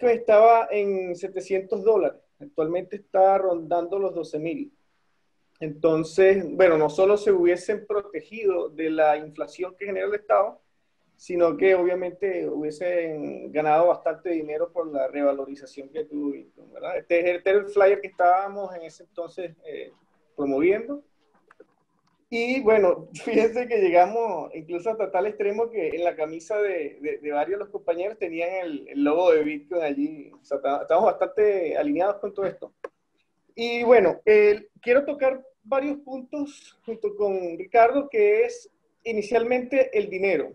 Bitcoin estaba en $700, actualmente está rondando los 12.000. Entonces, bueno, no solo se hubiesen protegido de la inflación que genera el Estado, sino que obviamente hubiesen ganado bastante dinero por la revalorización que tuvo Bitcoin, ¿verdad? Este era el flyer que estábamos en ese entonces promoviendo. Y bueno, fíjense que llegamos incluso hasta tal extremo que en la camisa de varios de los compañeros tenían el logo de Bitcoin allí. O sea, estábamos bastante alineados con todo esto. Y bueno, quiero tocar varios puntos junto con Ricardo, que es inicialmente el dinero.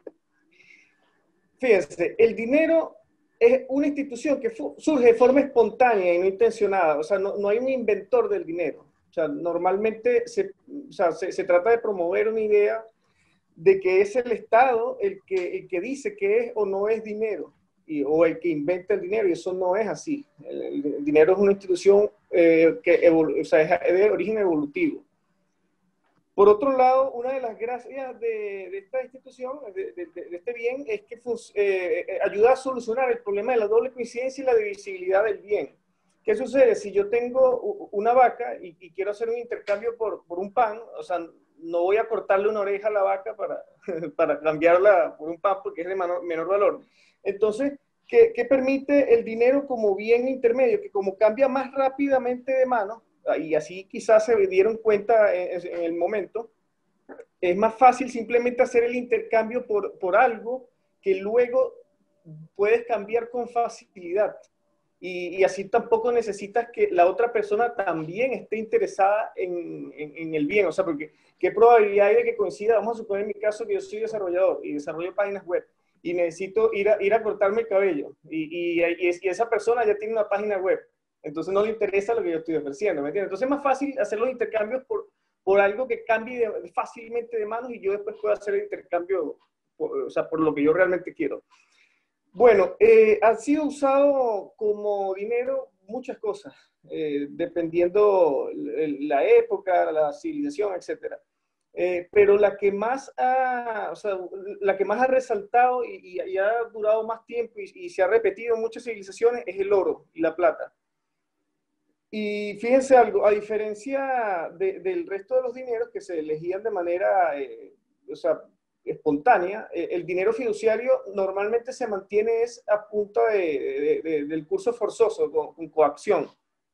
Fíjense, el dinero es una institución que surge de forma espontánea y no intencionada. O sea, no hay un inventor del dinero. O sea, normalmente se trata de promover una idea de que es el Estado el que dice que es o no es dinero, o el que inventa el dinero, y eso no es así. El dinero es una institución o sea, es de origen evolutivo. Por otro lado, una de las gracias de esta institución, de este bien, es que ayuda a solucionar el problema de la doble coincidencia y la divisibilidad del bien. ¿Qué sucede? Si yo tengo una vaca y quiero hacer un intercambio por un pan, o sea, no voy a cortarle una oreja a la vaca para cambiarla por un pan porque es de menor valor. Entonces, ¿qué permite el dinero como bien intermedio? Que como cambia más rápidamente de mano, y así quizás se dieron cuenta en el momento, es más fácil simplemente hacer el intercambio por algo que luego puedes cambiar con facilidad. Y así tampoco necesitas que la otra persona también esté interesada en el bien. O sea, porque ¿qué probabilidad hay de que coincida? Vamos a suponer en mi caso que yo soy desarrollador y desarrollo páginas web y necesito ir a cortarme el cabello y esa persona ya tiene una página web. Entonces no le interesa lo que yo estoy ofreciendo, ¿me entiendes? Entonces es más fácil hacer los intercambios por algo que cambie fácilmente de manos y yo después puedo hacer el intercambio o sea, por lo que yo realmente quiero. Bueno, han sido usado como dinero muchas cosas, dependiendo la época, la civilización, etcétera. Pero o sea, la que más ha resaltado y ha durado más tiempo y se ha repetido en muchas civilizaciones es el oro y la plata. Y fíjense algo, a diferencia del resto de los dineros que se elegían de manera, o sea, espontánea, el dinero fiduciario normalmente se mantiene es a punta del curso forzoso, con coacción.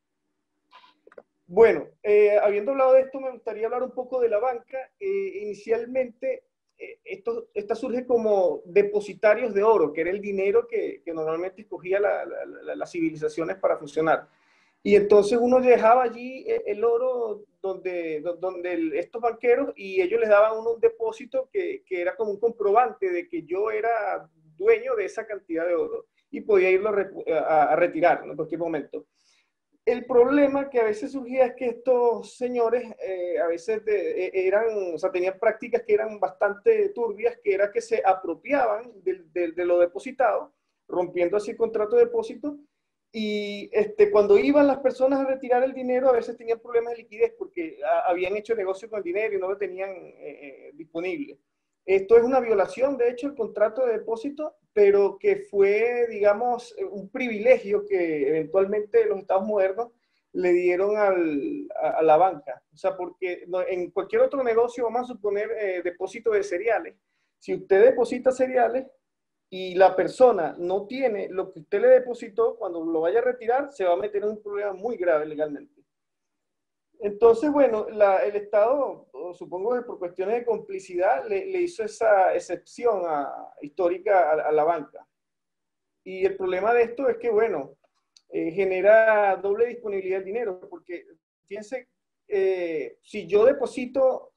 Bueno, habiendo hablado de esto, me gustaría hablar un poco de la banca. Inicialmente, esta surge como depositarios de oro, que era el dinero que normalmente escogía las civilizaciones para funcionar. Y entonces uno dejaba allí el oro donde estos banqueros y ellos les daban un depósito que era como un comprobante de que yo era dueño de esa cantidad de oro y podía irlo a retirar, ¿no? En cualquier momento. El problema que a veces surgía es que estos señores a veces o sea, tenían prácticas que eran bastante turbias, que era que se apropiaban de lo depositado, rompiendo así el contrato de depósito, y cuando iban las personas a retirar el dinero, a veces tenían problemas de liquidez porque habían hecho negocio con el dinero y no lo tenían disponible. Esto es una violación, de hecho, el contrato de depósito, pero que fue, digamos, un privilegio que eventualmente los estados modernos le dieron a la banca. O sea, porque en cualquier otro negocio, vamos a suponer depósito de cereales. Si usted deposita cereales y la persona no tiene lo que usted le depositó, cuando lo vaya a retirar, se va a meter en un problema muy grave legalmente. Entonces, bueno, el Estado, supongo que por cuestiones de complicidad, le hizo esa excepción histórica a la banca. Y el problema de esto es que, bueno, genera doble disponibilidad del dinero, porque fíjense, si yo deposito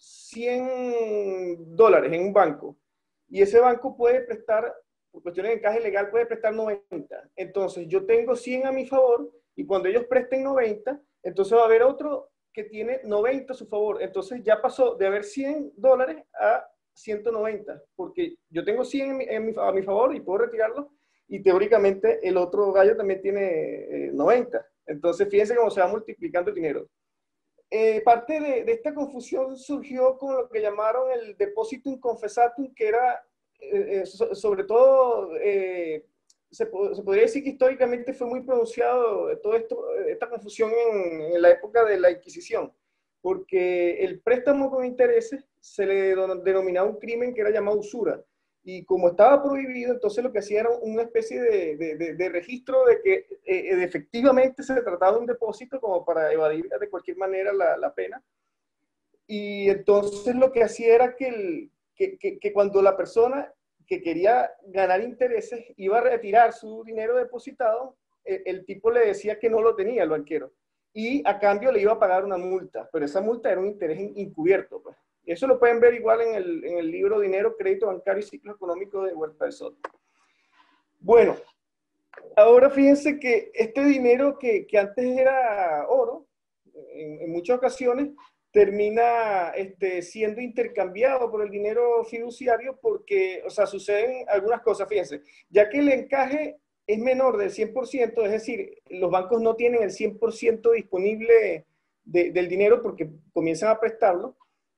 $100 en un banco y ese banco puede prestar, por cuestiones de encaje legal, puede prestar 90, entonces yo tengo 100 a mi favor y cuando ellos presten 90, entonces va a haber otro que tiene 90 a su favor. Entonces ya pasó de haber $100 a 190, porque yo tengo 100 a mi favor y puedo retirarlo, y teóricamente el otro gallo también tiene 90. Entonces fíjense cómo se va multiplicando el dinero. Parte de esta confusión surgió con lo que llamaron el depositum confessatum, que era sobre todo se podría decir que históricamente fue muy pronunciado todo esto, esta confusión en la época de la Inquisición, porque el préstamo con intereses se le denominaba un crimen que era llamado usura. Y como estaba prohibido, entonces lo que hacía era una especie de registro de que efectivamente se trataba de un depósito como para evadir de cualquier manera la pena. Y entonces lo que hacía era que cuando la persona que quería ganar intereses iba a retirar su dinero depositado, el tipo le decía que no lo tenía el banquero. Y a cambio le iba a pagar una multa, pero esa multa era un interés encubierto. Pues. Y eso lo pueden ver igual en el libro Dinero, Crédito Bancario y Ciclo Económico de Huerta de Soto. Bueno, ahora fíjense que este dinero que antes era oro, en muchas ocasiones, termina siendo intercambiado por el dinero fiduciario porque, o sea, suceden algunas cosas, fíjense, ya que el encaje es menor del 100%, es decir, los bancos no tienen el 100% disponible del dinero porque comienzan a prestarlo,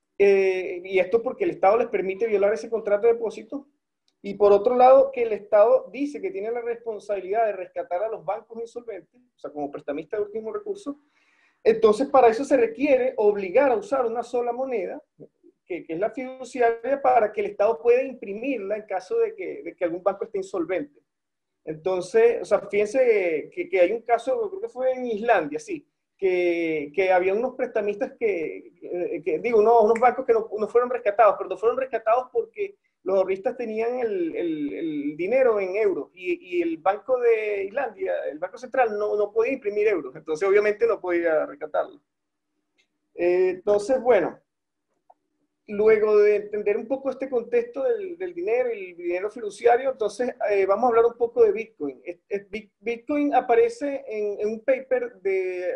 y esto porque el Estado les permite violar ese contrato de depósito, y por otro lado, que el Estado dice que tiene la responsabilidad de rescatar a los bancos insolventes, o sea, como prestamista de último recurso. Entonces, para eso se requiere obligar a usar una sola moneda, que es la fiduciaria, para que el Estado pueda imprimirla en caso de que algún banco esté insolvente. Entonces, o sea, fíjense que hay un caso, creo que fue en Islandia, sí, que había unos prestamistas digo, unos bancos que no fueron rescatados, pero no fueron rescatados porque los ahorristas tenían el dinero en euros y el Banco de Islandia, el Banco Central, no podía imprimir euros, entonces obviamente no podía rescatarlo. Entonces, bueno, luego de entender un poco este contexto del dinero y el dinero fiduciario, entonces vamos a hablar un poco de Bitcoin. Bitcoin aparece en un paper de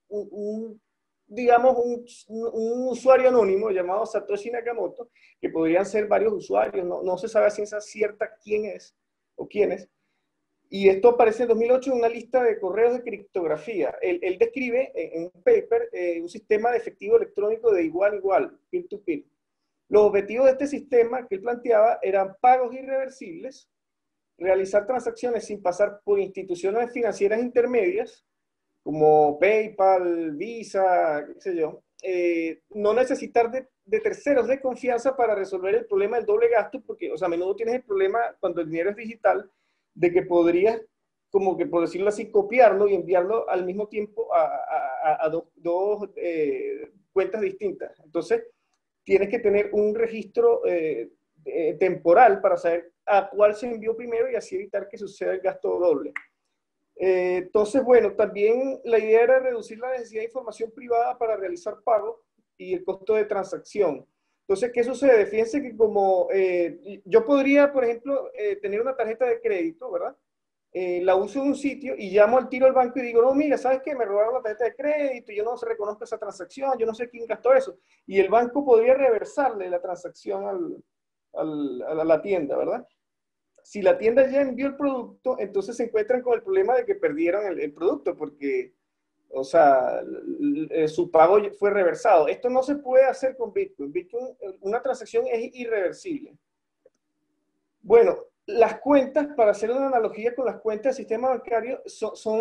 digamos, un usuario anónimo llamado Satoshi Nakamoto, que podrían ser varios usuarios, no se sabe a ciencia cierta quién es o quiénes. Y esto aparece en 2008 en una lista de correos de criptografía. Él describe en un paper un sistema de efectivo electrónico de igual a igual, peer-to-peer. Los objetivos de este sistema que él planteaba eran pagos irreversibles, realizar transacciones sin pasar por instituciones financieras intermedias, como PayPal, Visa, qué sé yo, no necesitar de terceros de confianza para resolver el problema del doble gasto, porque, o sea, a menudo tienes el problema cuando el dinero es digital, de que podrías, como que por decirlo así, copiarlo y enviarlo al mismo tiempo a dos cuentas distintas. Entonces, tienes que tener un registro temporal para saber a cuál se envió primero y así evitar que suceda el gasto doble. Entonces, bueno, también la idea era reducir la necesidad de información privada para realizar pagos y el costo de transacción. Entonces, ¿qué sucede? Fíjense que como yo podría, por ejemplo, tener una tarjeta de crédito, ¿verdad? La uso en un sitio y llamo al tiro al banco y digo, no, mira, ¿sabes qué? Me robaron la tarjeta de crédito, yo no reconozco esa transacción, yo no sé quién gastó eso. Y el banco podría reversarle la transacción a la tienda, ¿verdad? Si la tienda ya envió el producto, entonces se encuentran con el problema de que perdieron el producto porque, o sea, su pago fue reversado. Esto no se puede hacer con Bitcoin. Bitcoin, una transacción es irreversible. Bueno, las cuentas, para hacer una analogía con las cuentas del sistema bancario, son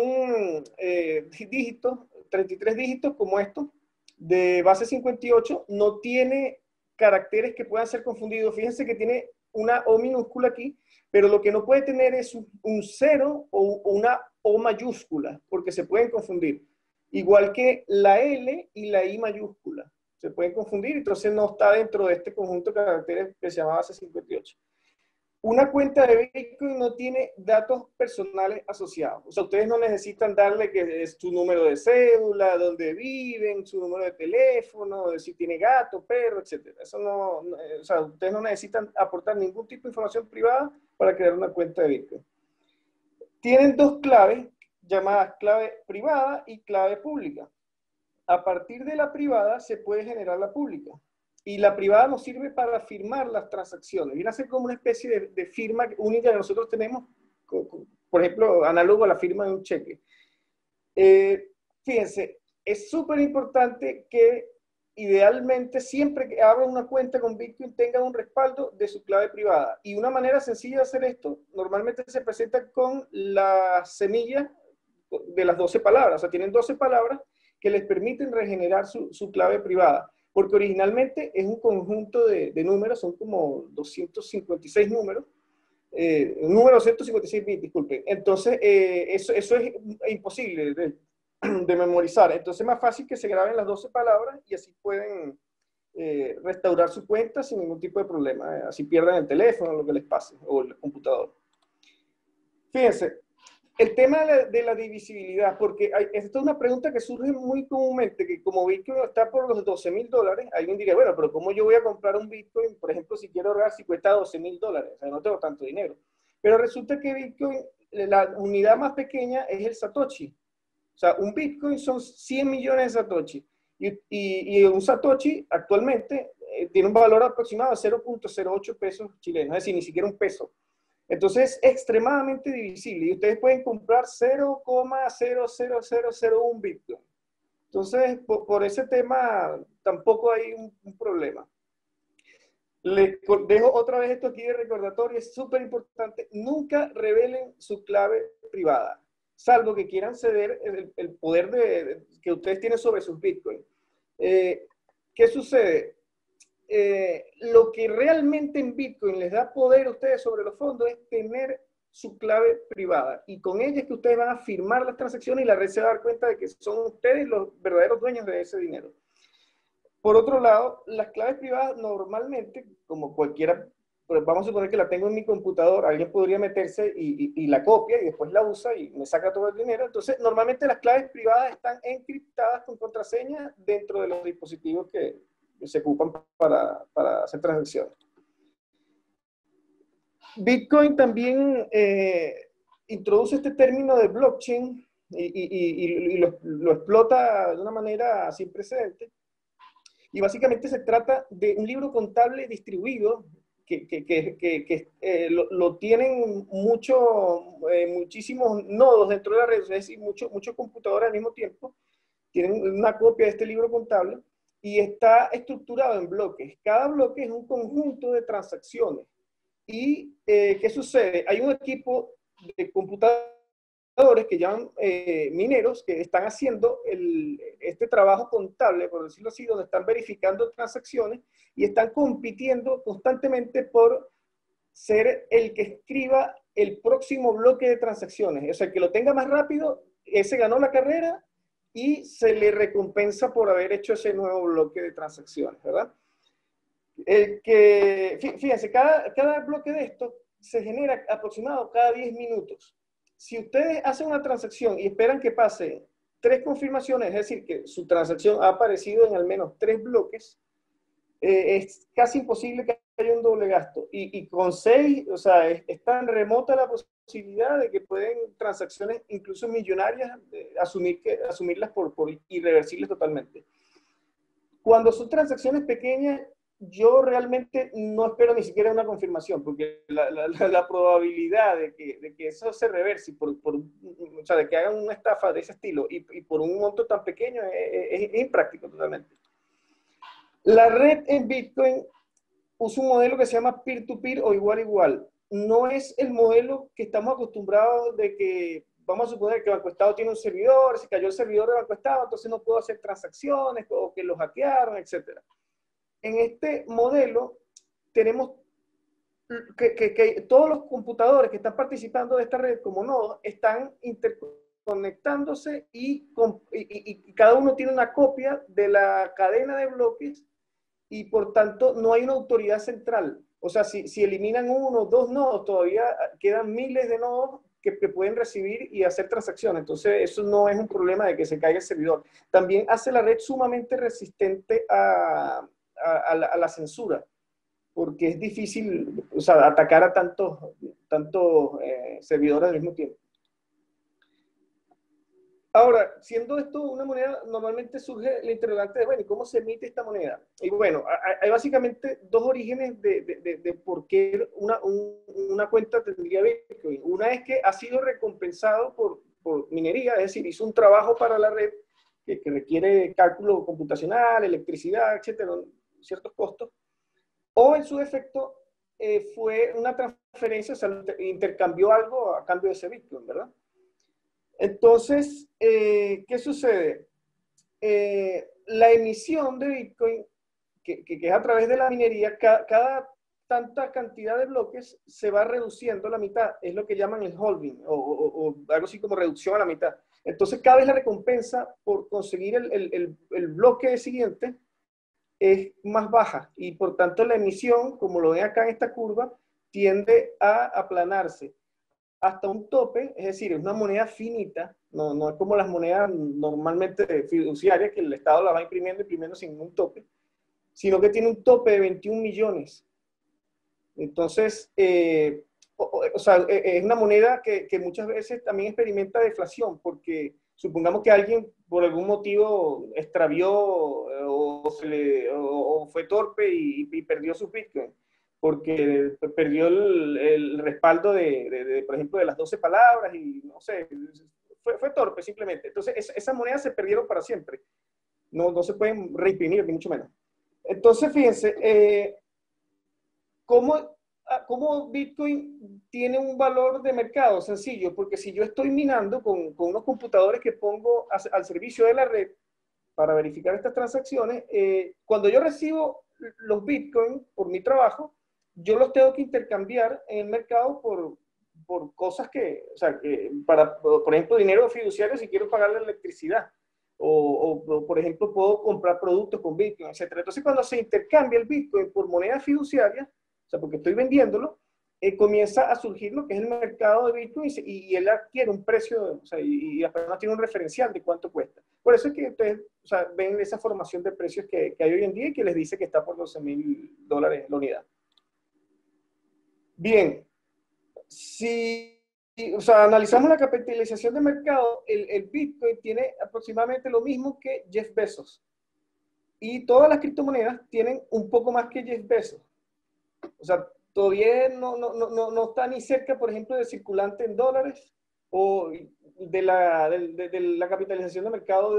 dígitos, 33 dígitos como estos, de base 58, no tiene caracteres que puedan ser confundidos. Fíjense que tiene una O minúscula aquí, pero lo que no puede tener es un cero o una O mayúscula, porque se pueden confundir. Igual que la L y la I mayúscula. Se pueden confundir, entonces no está dentro de este conjunto de caracteres que se llama base 58. Una cuenta de Bitcoin no tiene datos personales asociados. O sea, ustedes no necesitan darle que es su número de cédula, dónde viven, su número de teléfono, si tiene gato, perro, etc. Eso o sea, ustedes no necesitan aportar ningún tipo de información privada para crear una cuenta de Bitcoin. Tienen dos claves llamadas clave privada y clave pública. A partir de la privada se puede generar la pública. Y la privada nos sirve para firmar las transacciones. Viene a ser como una especie de firma única que nosotros tenemos, por ejemplo, análogo a la firma de un cheque. Fíjense, es súper importante que idealmente, siempre que abran una cuenta con Bitcoin, tengan un respaldo de su clave privada. Y una manera sencilla de hacer esto, normalmente se presenta con la semilla de las 12 palabras. O sea, tienen 12 palabras que les permiten regenerar su clave privada. Porque originalmente es un conjunto de números, son como 256 números, número 256 bits, disculpen. Entonces, eso es imposible de memorizar. Entonces, es más fácil que se graben las 12 palabras y así pueden restaurar su cuenta sin ningún tipo de problema. Así pierden el teléfono, lo que les pase, o el computador. Fíjense, el tema de la divisibilidad, porque esta es una pregunta que surge muy comúnmente, que como Bitcoin está por los $12,000, alguien diría, bueno, pero ¿cómo yo voy a comprar un Bitcoin, por ejemplo, si quiero ahorrar, si cuesta $12,000? O sea, no tengo tanto dinero. Pero resulta que Bitcoin, la unidad más pequeña es el Satoshi. O sea, un Bitcoin son 100 millones de Satoshi. Y un Satoshi actualmente tiene un valor aproximado de 0.08 pesos chilenos, es decir, ni siquiera un peso. Entonces es extremadamente divisible y ustedes pueden comprar 0,00001 Bitcoin. Entonces, por ese tema tampoco hay un problema. Les dejo otra vez esto aquí de recordatorio, es súper importante. Nunca revelen su clave privada, salvo que quieran ceder el poder que ustedes tienen sobre sus Bitcoin. ¿Qué sucede? Lo que realmente en Bitcoin les da poder a ustedes sobre los fondos es tener su clave privada. Y con ella es que ustedes van a firmar las transacciones y la red se va a dar cuenta de que son ustedes los verdaderos dueños de ese dinero. Por otro lado, las claves privadas normalmente, como cualquiera, pues vamos a suponer que la tengo en mi computador, alguien podría meterse y la copia y después la usa y me saca todo el dinero. Entonces, normalmente las claves privadas están encriptadas con contraseña dentro de los dispositivos que se ocupan para hacer transacciones. Bitcoin también introduce este término de blockchain y lo explota de una manera sin precedentes. Y básicamente se trata de un libro contable distribuido que lo tienen muchísimos nodos dentro de la red, es decir, muchos computadores al mismo tiempo tienen una copia de este libro contable y está estructurado en bloques. Cada bloque es un conjunto de transacciones. ¿Y qué sucede? Hay un equipo de computadores que llaman mineros que están haciendo este trabajo contable, por decirlo así, donde están verificando transacciones y están compitiendo constantemente por ser el que escriba el próximo bloque de transacciones. O sea, el que lo tenga más rápido, ese ganó la carrera y se le recompensa por haber hecho ese nuevo bloque de transacciones, ¿verdad? Fíjense, cada bloque de esto se genera aproximado cada 10 minutos. Si ustedes hacen una transacción y esperan que pase 3 confirmaciones, es decir, que su transacción ha aparecido en al menos 3 bloques, es casi imposible que haya un doble gasto. Y con 6, o sea, es tan remota la posibilidad de que pueden transacciones incluso millonarias asumirlas por irreversibles totalmente. Cuando son transacciones pequeñas, yo realmente no espero ni siquiera una confirmación, porque la probabilidad de que eso se reverse, o sea, de que hagan una estafa de ese estilo y por un monto tan pequeño es impráctico totalmente. La red en Bitcoin usa un modelo que se llama peer-to-peer o igual-igual. No es el modelo que estamos acostumbrados de que, vamos a suponer que BancoEstado tiene un servidor, se cayó el servidor de BancoEstado, entonces no puedo hacer transacciones, o que lo hackearon, etc. En este modelo tenemos que todos los computadores que están participando de esta red como nodos están interconectándose y cada uno tiene una copia de la cadena de bloques y por tanto no hay una autoridad central. O sea, si eliminan uno o dos nodos, todavía quedan miles de nodos que pueden recibir y hacer transacciones. Entonces, eso no es un problema de que se caiga el servidor. También hace la red sumamente resistente a la censura, porque es difícil, o sea, atacar a tantos servidores al mismo tiempo. Ahora, siendo esto una moneda, normalmente surge la interrogante de, bueno, ¿y cómo se emite esta moneda? Y bueno, hay básicamente dos orígenes de por qué una cuenta tendría Bitcoin. Una es que ha sido recompensado por minería, es decir, hizo un trabajo para la red que requiere cálculo computacional, electricidad, etcétera, ciertos costos, o en su defecto fue una transferencia, o sea, intercambió algo a cambio de ese Bitcoin, ¿verdad? Entonces, ¿qué sucede? La emisión de Bitcoin, que es a través de la minería, cada tanta cantidad de bloques se va reduciendo a la mitad, es lo que llaman el halving, o algo así como reducción a la mitad. Entonces, cada vez la recompensa por conseguir el bloque siguiente es más baja, y por tanto la emisión, como lo ven acá en esta curva, tiende a aplanarse hasta un tope, es decir, es una moneda finita, no es como las monedas normalmente fiduciarias, que el Estado la va imprimiendo sin ningún tope, sino que tiene un tope de 21 millones. Entonces, o sea, es una moneda que muchas veces también experimenta deflación, porque supongamos que alguien por algún motivo extravió o fue torpe y perdió su Bitcoin, porque perdió el respaldo por ejemplo, de las 12 palabras y no sé, fue torpe simplemente. Entonces, esas monedas se perdieron para siempre. No se pueden reimprimir, ni mucho menos. Entonces, fíjense, ¿cómo Bitcoin tiene un valor de mercado? Sencillo, porque si yo estoy minando con unos computadores que pongo al servicio de la red para verificar estas transacciones, cuando yo recibo los Bitcoin por mi trabajo, yo los tengo que intercambiar en el mercado por cosas o sea, por ejemplo, dinero fiduciario si quiero pagar la electricidad. Por ejemplo, puedo comprar productos con Bitcoin, etcétera. Entonces, cuando se intercambia el Bitcoin por moneda fiduciaria, o sea, porque estoy vendiéndolo, comienza a surgir lo que es el mercado de Bitcoin y él adquiere un precio, o sea, y la persona tiene un referencial de cuánto cuesta. Por eso es que ustedes, o sea, ven esa formación de precios que hay hoy en día y que les dice que está por $12,000 la unidad. Bien, si, o sea, analizamos la capitalización de mercado, el Bitcoin tiene aproximadamente lo mismo que Jeff Bezos. Y todas las criptomonedas tienen un poco más que Jeff Bezos. O sea, todavía no está ni cerca, por ejemplo, de circulante en dólares o de la capitalización de mercado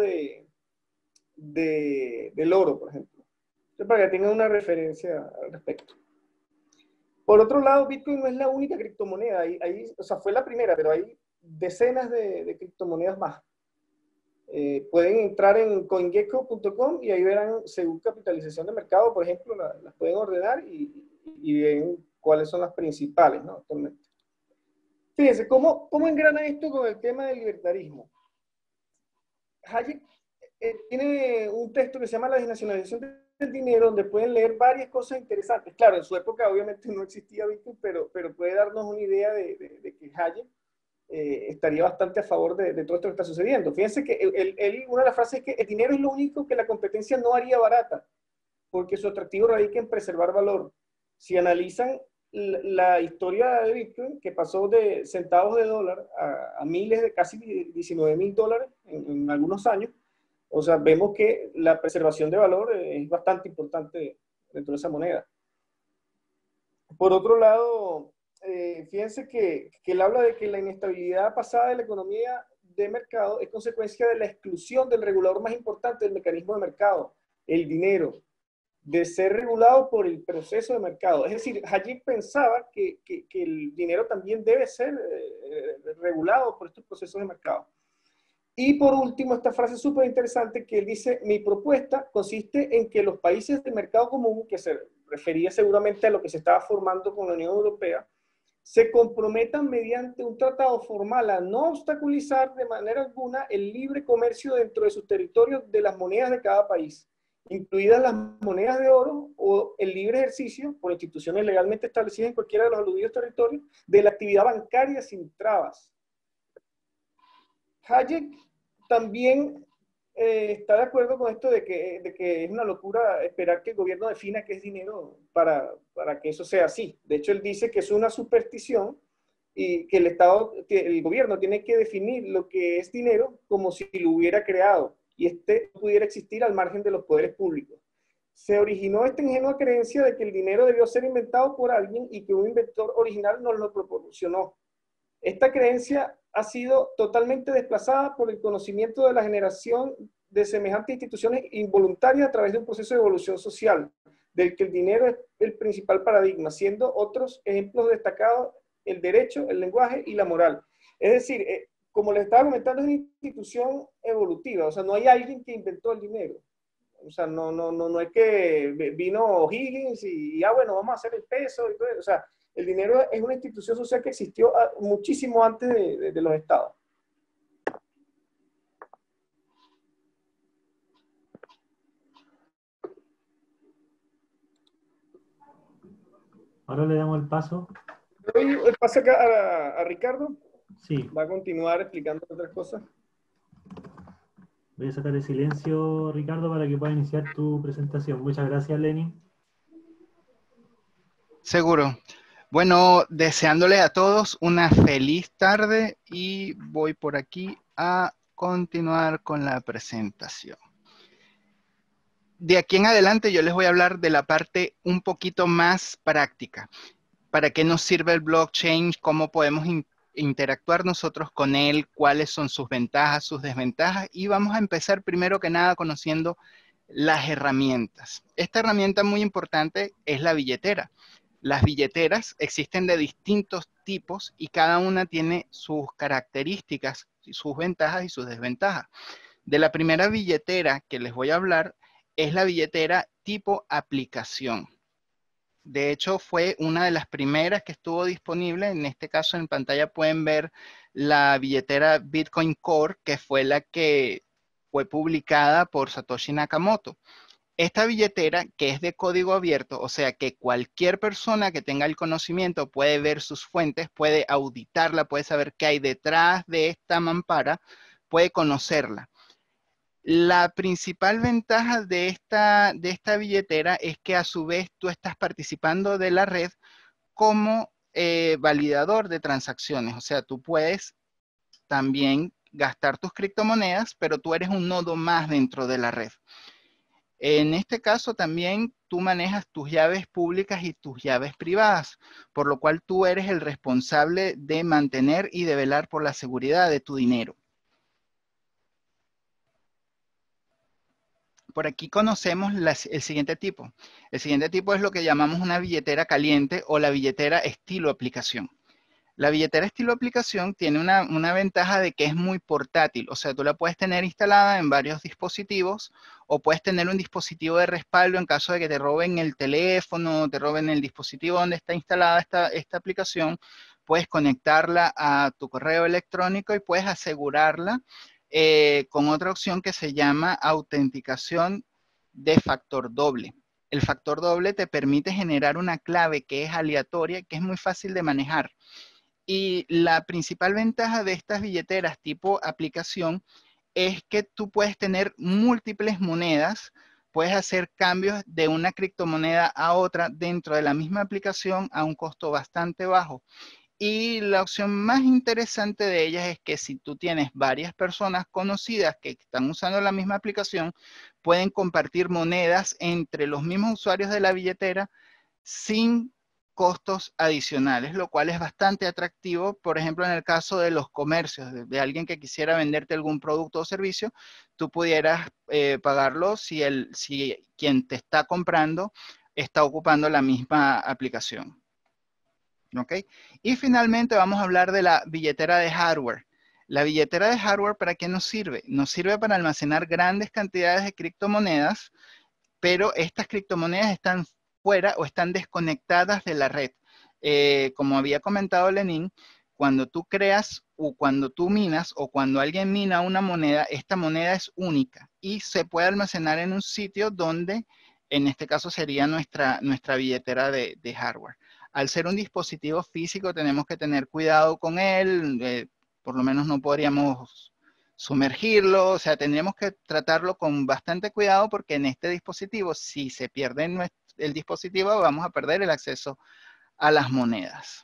del oro, por ejemplo. Entonces, para que tengan una referencia al respecto. Por otro lado, Bitcoin no es la única criptomoneda. O sea, fue la primera, pero hay decenas de criptomonedas más. Pueden entrar en coingecko.com y ahí verán, según capitalización de mercado, por ejemplo, las pueden ordenar y ven cuáles son las principales, ¿no? Actualmente. Fíjense, ¿cómo engrana esto con el tema del libertarismo? Hayek tiene un texto que se llama La desnacionalización del dinero, donde pueden leer varias cosas interesantes. Claro, en su época obviamente no existía Bitcoin, pero puede darnos una idea de que Hayek estaría bastante a favor de todo esto que está sucediendo. Fíjense que una de las frases es que el dinero es lo único que la competencia no haría barata, porque su atractivo radica en preservar valor. Si analizan la historia de Bitcoin, que pasó de centavos de dólar a miles de casi $19,000 en algunos años, o sea, vemos que la preservación de valor es bastante importante dentro de esa moneda. Por otro lado, fíjense que él habla de que la inestabilidad pasada de la economía de mercado es consecuencia de la exclusión del regulador más importante del mecanismo de mercado, el dinero, de ser regulado por el proceso de mercado. Es decir, Hayek pensaba que el dinero también debe ser regulado por estos procesos de mercado. Y por último, esta frase súper interesante que él dice, mi propuesta consiste en que los países del mercado común, que se refería seguramente a lo que se estaba formando con la Unión Europea, se comprometan mediante un tratado formal a no obstaculizar de manera alguna el libre comercio dentro de sus territorios de las monedas de cada país, incluidas las monedas de oro o el libre ejercicio por instituciones legalmente establecidas en cualquiera de los aludidos territorios de la actividad bancaria sin trabas. Hayek también está de acuerdo con esto de que es una locura esperar que el gobierno defina qué es dinero para que eso sea así. De hecho, él dice que es una superstición y que el gobierno tiene que definir lo que es dinero como si lo hubiera creado y este pudiera existir al margen de los poderes públicos. Se originó esta ingenua creencia de que el dinero debió ser inventado por alguien y que un inventor original nos lo proporcionó. Esta creencia ha sido totalmente desplazada por el conocimiento de la generación de semejantes instituciones involuntarias a través de un proceso de evolución social, del que el dinero es el principal paradigma, siendo otros ejemplos destacados el derecho, el lenguaje y la moral. Es decir, como les estaba comentando, es una institución evolutiva, o sea, no hay alguien que inventó el dinero. O sea, no es que vino Higgins y bueno, vamos a hacer el peso y todo eso. O sea, el dinero es una institución social que existió muchísimo antes de los estados. Ahora le damos el paso. Doy el pase acá a Ricardo. Sí, Va a continuar explicando otras cosas. voy a sacar el silencio, Ricardo, para que pueda iniciar tu presentación. Muchas gracias, Lenin. Seguro. Bueno, deseándole a todos una feliz tarde y voy por aquí a continuar con la presentación. De aquí en adelante yo les voy a hablar de la parte un poquito más práctica. ¿Para qué nos sirve el blockchain? ¿Cómo podemos interactuar nosotros con él? ¿Cuáles son sus ventajas, sus desventajas? Y vamos a empezar primero que nada conociendo las herramientas. Esta herramienta muy importante es la billetera. Las billeteras existen de distintos tipos y cada una tiene sus características, sus ventajas y sus desventajas. De la primera billetera que les voy a hablar es la billetera tipo aplicación. De hecho, fue una de las primeras que estuvo disponible. En este caso, en pantalla pueden ver la billetera Bitcoin Core, que fue la que fue publicada por Satoshi Nakamoto. Esta billetera, que es de código abierto, o sea que cualquier persona que tenga el conocimiento puede ver sus fuentes, puede auditarla, puede saber qué hay detrás de esta mampara, puede conocerla. La principal ventaja de esta billetera es que a su vez tú estás participando de la red como validador de transacciones. O sea, tú puedes también gastar tus criptomonedas, pero tú eres un nodo más dentro de la red. En este caso también tú manejas tus llaves públicas y tus llaves privadas, por lo cual tú eres el responsable de mantener y de velar por la seguridad de tu dinero. Por aquí conocemos el siguiente tipo. El siguiente tipo es lo que llamamos una billetera caliente o la billetera estilo aplicación. La billetera estilo aplicación tiene una ventaja de que es muy portátil, o sea, tú la puedes tener instalada en varios dispositivos o puedes tener un dispositivo de respaldo en caso de que te roben el teléfono, te roben el dispositivo donde está instalada esta aplicación, puedes conectarla a tu correo electrónico y puedes asegurarla con otra opción que se llama autenticación de factor doble. El factor doble te permite generar una clave que es aleatoria, que es muy fácil de manejar. Y la principal ventaja de estas billeteras tipo aplicación es que tú puedes tener múltiples monedas, puedes hacer cambios de una criptomoneda a otra dentro de la misma aplicación a un costo bastante bajo. Y la opción más interesante de ellas es que si tú tienes varias personas conocidas que están usando la misma aplicación, pueden compartir monedas entre los mismos usuarios de la billetera sin costos adicionales, lo cual es bastante atractivo, por ejemplo, en el caso de los comercios, de alguien que quisiera venderte algún producto o servicio, tú pudieras pagarlo si quien te está comprando está ocupando la misma aplicación. ¿Ok? Y finalmente vamos a hablar de la billetera de hardware. La billetera de hardware, ¿para qué nos sirve? Nos sirve para almacenar grandes cantidades de criptomonedas, pero estas criptomonedas están fuera o están desconectadas de la red. Como había comentado Lenin, cuando tú creas o cuando tú minas o cuando alguien mina una moneda, esta moneda es única y se puede almacenar en un sitio donde, en este caso sería nuestra billetera de hardware. Al ser un dispositivo físico tenemos que tener cuidado con él, por lo menos no podríamos sumergirlo, o sea, tendríamos que tratarlo con bastante cuidado porque en este dispositivo, si se pierde el dispositivo, vamos a perder el acceso a las monedas.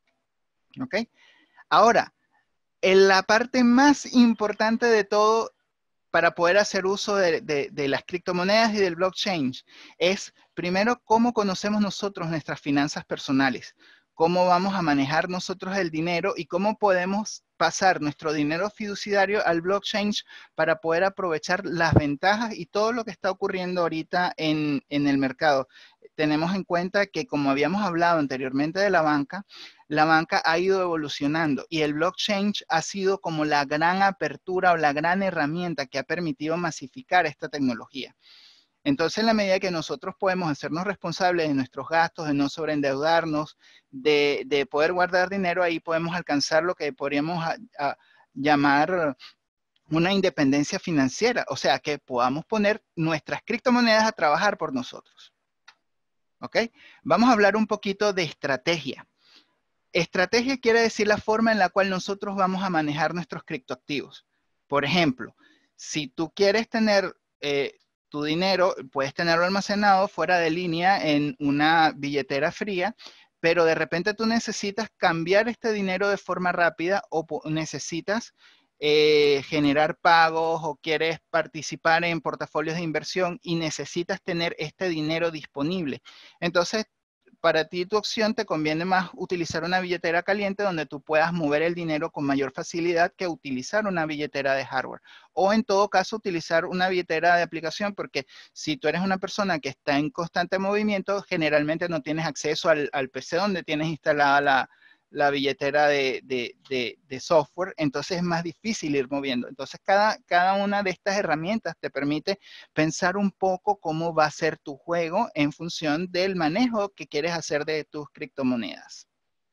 ¿Ok? Ahora, en la parte más importante de todo para poder hacer uso de las criptomonedas y del blockchain es, primero, cómo conocemos nosotros nuestras finanzas personales, cómo vamos a manejar nosotros el dinero y cómo podemos pasar nuestro dinero fiduciario al blockchain para poder aprovechar las ventajas y todo lo que está ocurriendo ahorita en el mercado. Tenemos en cuenta que, como habíamos hablado anteriormente de la banca ha ido evolucionando y el blockchain ha sido como la gran apertura o la gran herramienta que ha permitido masificar esta tecnología. Entonces, en la medida que nosotros podemos hacernos responsables de nuestros gastos, de no sobreendeudarnos, de poder guardar dinero, ahí podemos alcanzar lo que podríamos llamar una independencia financiera. O sea, que podamos poner nuestras criptomonedas a trabajar por nosotros. ¿Ok? Vamos a hablar un poquito de estrategia. Estrategia quiere decir la forma en la cual nosotros vamos a manejar nuestros criptoactivos. Por ejemplo, si tú quieres tener tu dinero, puedes tenerlo almacenado fuera de línea en una billetera fría, pero de repente tú necesitas cambiar este dinero de forma rápida o necesitas generar pagos o quieres participar en portafolios de inversión y necesitas tener este dinero disponible. Entonces, para ti tu opción te conviene más utilizar una billetera caliente donde tú puedas mover el dinero con mayor facilidad que utilizar una billetera de hardware. O en todo caso utilizar una billetera de aplicación, porque si tú eres una persona que está en constante movimiento, generalmente no tienes acceso al PC donde tienes instalada la billetera de software, entonces es más difícil ir moviendo. Entonces cada una de estas herramientas te permite pensar un poco cómo va a ser tu juego en función del manejo que quieres hacer de tus criptomonedas.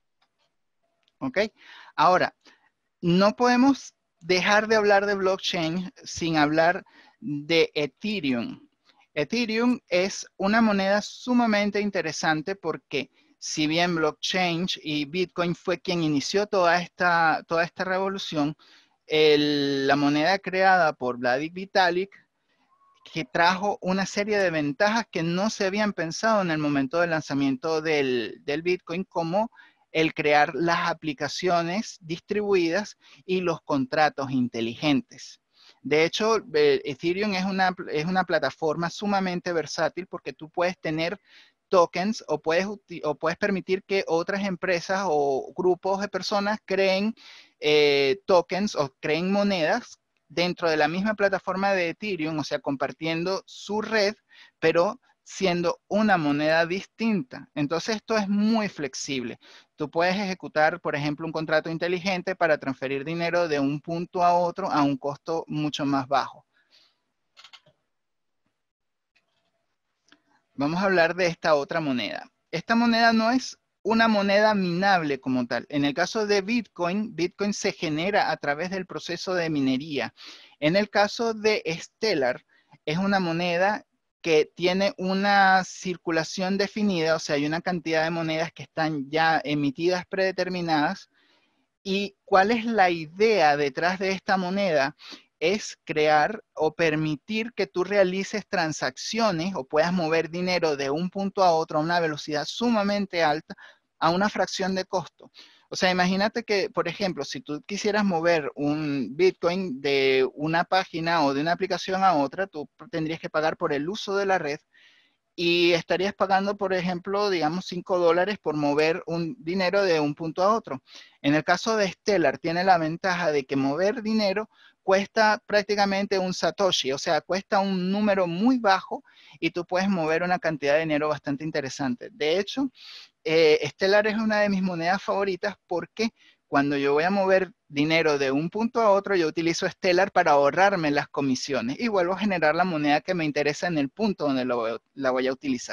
¿Ok? Ahora, no podemos dejar de hablar de blockchain sin hablar de Ethereum. Ethereum es una moneda sumamente interesante porque si bien blockchain y Bitcoin fue quien inició toda esta revolución, la moneda creada por Vladik Vitalik, que trajo una serie de ventajas que no se habían pensado en el momento del lanzamiento del Bitcoin, como el crear las aplicaciones distribuidas y los contratos inteligentes. De hecho, Ethereum es una plataforma sumamente versátil porque tú puedes tener tokens o puedes permitir que otras empresas o grupos de personas creen tokens o creen monedas dentro de la misma plataforma de Ethereum, o sea, compartiendo su red, pero siendo una moneda distinta. Entonces, esto es muy flexible. Tú puedes ejecutar, por ejemplo, un contrato inteligente para transferir dinero de un punto a otro a un costo mucho más bajo. Vamos a hablar de esta otra moneda. Esta moneda no es una moneda minable como tal. En el caso de Bitcoin, Bitcoin se genera a través del proceso de minería. En el caso de Stellar, es una moneda que tiene una circulación definida, o sea, hay una cantidad de monedas que están ya emitidas predeterminadas. ¿Y cuál es la idea detrás de esta moneda? Es crear o permitir que tú realices transacciones o puedas mover dinero de un punto a otro a una velocidad sumamente alta a una fracción de costo. O sea, imagínate que, por ejemplo, si tú quisieras mover un Bitcoin de una página o de una aplicación a otra, tú tendrías que pagar por el uso de la red y estarías pagando, por ejemplo, digamos $5 por mover un dinero de un punto a otro. En el caso de Stellar, tiene la ventaja de que mover dinero cuesta prácticamente un satoshi, o sea, cuesta un número muy bajo y tú puedes mover una cantidad de dinero bastante interesante. De hecho, Stellar es una de mis monedas favoritas porque cuando yo voy a mover dinero de un punto a otro, yo utilizo Stellar para ahorrarme las comisiones y vuelvo a generar la moneda que me interesa en el punto donde la voy a utilizar.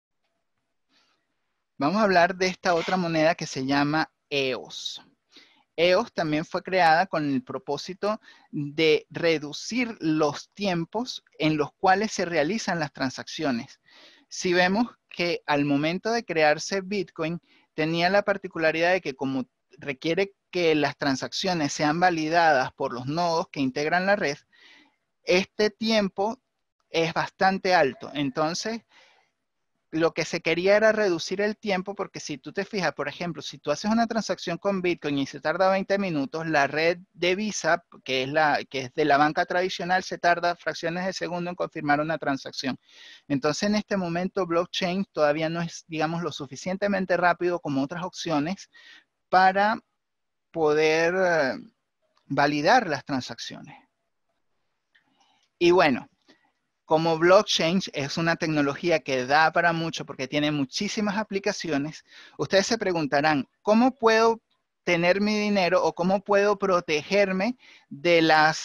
Vamos a hablar de esta otra moneda que se llama EOS. EOS también fue creada con el propósito de reducir los tiempos en los cuales se realizan las transacciones. Si vemos que al momento de crearse Bitcoin, tenía la particularidad de que como requiere que las transacciones sean validadas por los nodos que integran la red, este tiempo es bastante alto. Entonces, lo que se quería era reducir el tiempo, porque si tú te fijas, por ejemplo, si tú haces una transacción con Bitcoin y se tarda 20 minutos, la red de Visa, que es de la banca tradicional, se tarda fracciones de segundo en confirmar una transacción. Entonces, en este momento, blockchain todavía no es, digamos, lo suficientemente rápido como otras opciones para poder validar las transacciones. Y bueno, como blockchain es una tecnología que da para mucho porque tiene muchísimas aplicaciones, ustedes se preguntarán, ¿cómo puedo tener mi dinero o cómo puedo protegerme de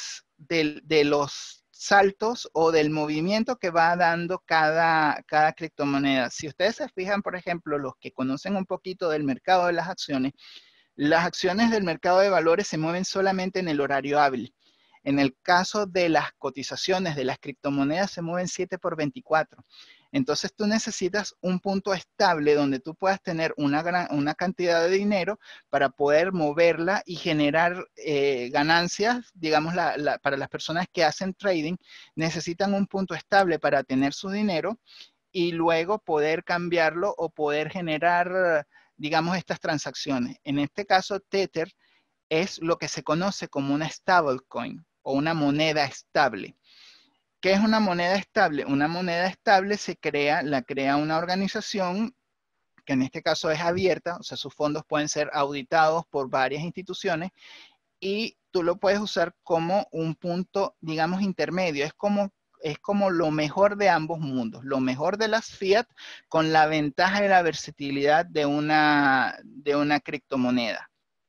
los saltos o del movimiento que va dando cada criptomoneda? Si ustedes se fijan, por ejemplo, los que conocen un poquito del mercado de las acciones del mercado de valores se mueven solamente en el horario hábil. En el caso de las cotizaciones de las criptomonedas se mueven 7 por 24. Entonces tú necesitas un punto estable donde tú puedas tener una cantidad de dinero para poder moverla y generar ganancias, digamos, para las personas que hacen trading, necesitan un punto estable para tener su dinero y luego poder cambiarlo o poder generar, digamos, estas transacciones. En este caso, Tether es lo que se conoce como una stablecoin o una moneda estable. ¿Qué es una moneda estable? Una moneda estable la crea una organización que en este caso es abierta, o sea, sus fondos pueden ser auditados por varias instituciones y tú lo puedes usar como un punto, digamos, intermedio. Es como lo mejor de ambos mundos, lo mejor de las fiat con la ventaja y la versatilidad de una criptomoneda.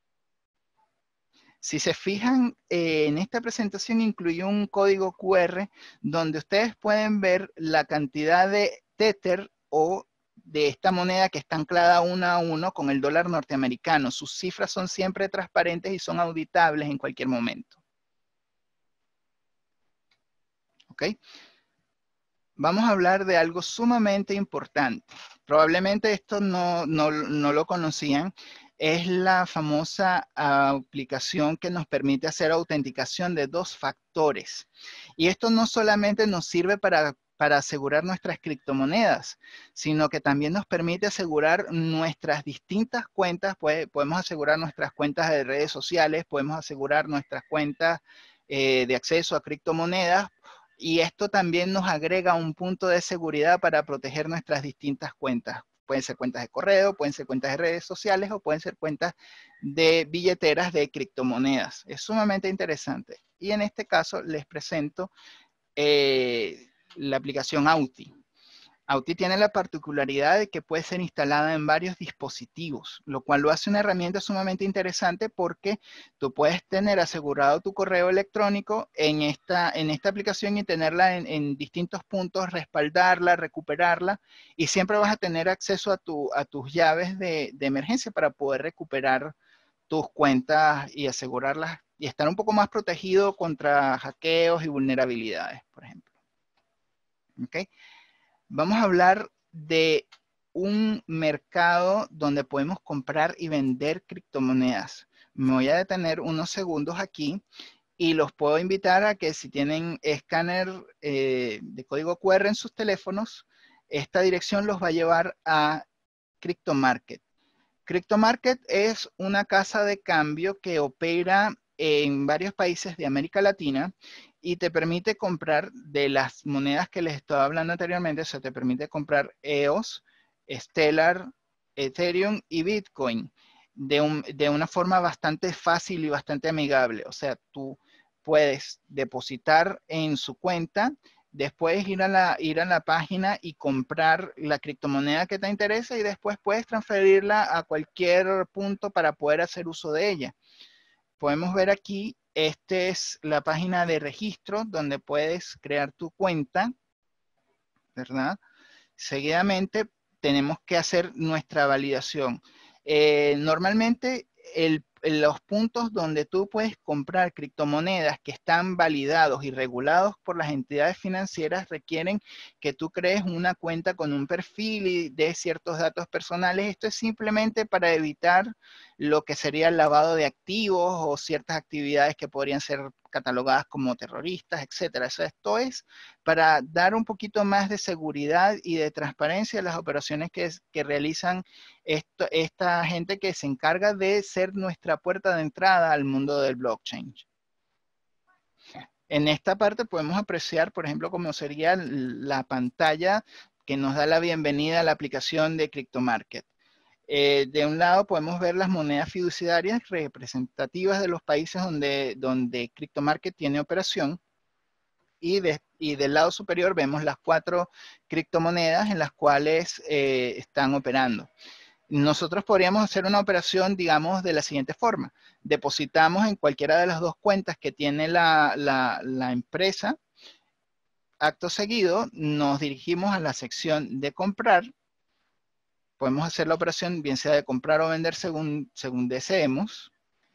Si se fijan, en esta presentación incluí un código QR donde ustedes pueden ver la cantidad de Tether o de esta moneda que está anclada uno a uno con el dólar norteamericano. Sus cifras son siempre transparentes y son auditables en cualquier momento. ¿Ok? Vamos a hablar de algo sumamente importante. Probablemente esto no lo conocían. Es la famosa aplicación que nos permite hacer autenticación de 2 factores. Y esto no solamente nos sirve para asegurar nuestras criptomonedas, sino que también nos permite asegurar nuestras distintas cuentas. Podemos asegurar nuestras cuentas de redes sociales, podemos asegurar nuestras cuentas de acceso a criptomonedas. Y esto también nos agrega un punto de seguridad para proteger nuestras distintas cuentas. Pueden ser cuentas de correo, pueden ser cuentas de redes sociales o pueden ser cuentas de billeteras de criptomonedas. Es sumamente interesante. Y en este caso les presento la aplicación Auti. Auti tiene la particularidad de que puede ser instalada en varios dispositivos, lo cual lo hace una herramienta sumamente interesante porque tú puedes tener asegurado tu correo electrónico en esta aplicación y tenerla en distintos puntos, respaldarla, recuperarla, y siempre vas a tener acceso a tus llaves de emergencia para poder recuperar tus cuentas y asegurarlas y estar un poco más protegido contra hackeos y vulnerabilidades, por ejemplo. ¿Ok? Vamos a hablar de un mercado donde podemos comprar y vender criptomonedas. Me voy a detener unos segundos aquí y los puedo invitar a que si tienen escáner de código QR en sus teléfonos, esta dirección los va a llevar a CryptoMarket. CryptoMarket es una casa de cambio que opera en varios países de América Latina y te permite comprar de las monedas que les estaba hablando anteriormente. O sea, te permite comprar EOS, Stellar, Ethereum y Bitcoin de una forma bastante fácil y bastante amigable. O sea, tú puedes depositar en su cuenta, después ir a la página y comprar la criptomoneda que te interesa y después puedes transferirla a cualquier punto para poder hacer uso de ella. Podemos ver aquí, esta es la página de registro donde puedes crear tu cuenta, ¿verdad? Seguidamente tenemos que hacer nuestra validación. Normalmente los puntos donde tú puedes comprar criptomonedas que están validados y regulados por las entidades financieras requieren que tú crees una cuenta con un perfil y de ciertos datos personales. Esto es simplemente para evitar lo que sería el lavado de activos o ciertas actividades que podrían ser catalogadas como terroristas, etcétera. Esto es para dar un poquito más de seguridad y de transparencia a las operaciones que realizan esta gente que se encarga de ser nuestra puerta de entrada al mundo del blockchain. En esta parte podemos apreciar, por ejemplo, cómo sería la pantalla que nos da la bienvenida a la aplicación de CryptoMarket. De un lado podemos ver las monedas fiduciarias representativas de los países donde CryptoMarket tiene operación. Y del lado superior vemos las 4 criptomonedas en las cuales están operando. Nosotros podríamos hacer una operación, digamos, de la siguiente forma. Depositamos en cualquiera de las 2 cuentas que tiene la empresa. Acto seguido, nos dirigimos a la sección de comprar. Podemos hacer la operación bien sea de comprar o vender según deseemos.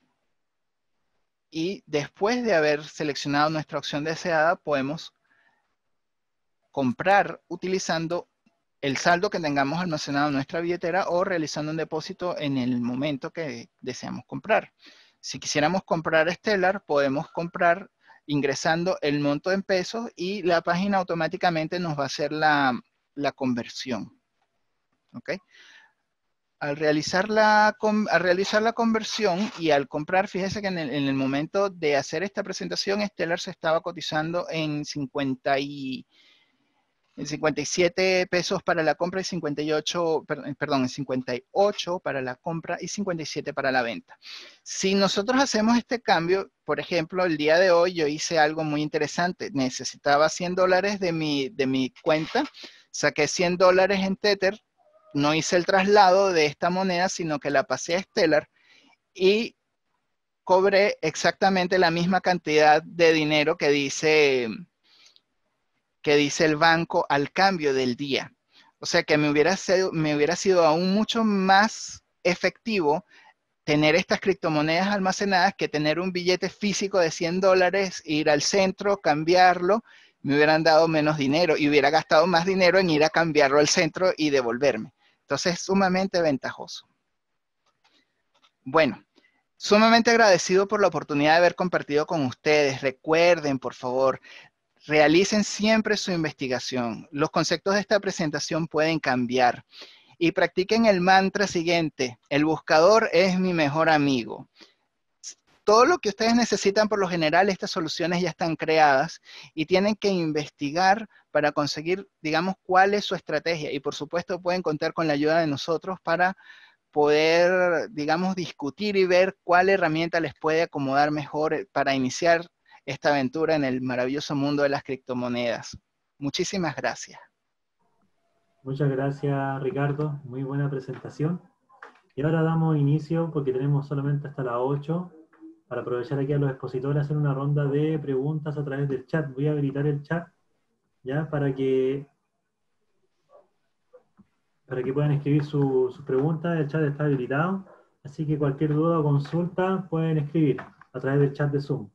Y después de haber seleccionado nuestra opción deseada, podemos comprar utilizando el saldo que tengamos almacenado en nuestra billetera o realizando un depósito en el momento que deseamos comprar. Si quisiéramos comprar Stellar, podemos comprar ingresando el monto en pesos y la página automáticamente nos va a hacer la conversión. ¿Ok? Al realizar la conversión y al comprar, fíjese que en el momento de hacer esta presentación, Stellar se estaba cotizando en 57 pesos para la compra y 58 para la compra y 57 para la venta. Si nosotros hacemos este cambio, por ejemplo, el día de hoy yo hice algo muy interesante. Necesitaba $100 de mi cuenta, saqué $100 en Tether, no hice el traslado de esta moneda, sino que la pasé a Stellar y cobré exactamente la misma cantidad de dinero que dice el banco al cambio del día. O sea que me hubiera sido aún mucho más efectivo tener estas criptomonedas almacenadas que tener un billete físico de $100, ir al centro, cambiarlo, me hubieran dado menos dinero y hubiera gastado más dinero en ir a cambiarlo al centro y devolverme. Entonces es sumamente ventajoso. Bueno, sumamente agradecido por la oportunidad de haber compartido con ustedes. Recuerden, por favor, realicen siempre su investigación. Los conceptos de esta presentación pueden cambiar. Y practiquen el mantra siguiente: el buscador es mi mejor amigo. Todo lo que ustedes necesitan, por lo general, estas soluciones ya están creadas y tienen que investigar para conseguir, digamos, cuál es su estrategia. Y por supuesto pueden contar con la ayuda de nosotros para poder, digamos, discutir y ver cuál herramienta les puede acomodar mejor para iniciar esta aventura en el maravilloso mundo de las criptomonedas. Muchísimas gracias. Muchas gracias, Ricardo. Muy buena presentación. Y ahora damos inicio, porque tenemos solamente hasta las 8, para aprovechar aquí a los expositores, hacer una ronda de preguntas a través del chat. Voy a habilitar el chat, ¿ya? Para que puedan escribir sus preguntas. El chat está habilitado, así que cualquier duda o consulta pueden escribir a través del chat de Zoom.